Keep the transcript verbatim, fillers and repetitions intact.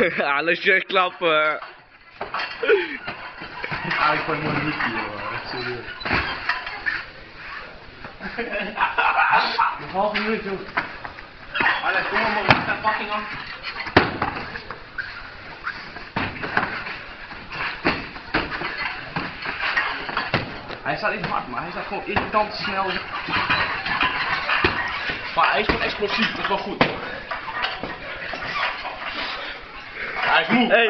Alles je klappen. Ah, ik vond het niet joh, echt serieus. Nog half minuut joh. Allee, kom maar, man, sta fucking af. Hij staat niet hard, maar hij staat gewoon irritant snel. Maar hij is gewoon explosief, dat is wel goed. Hij is moe. Hey.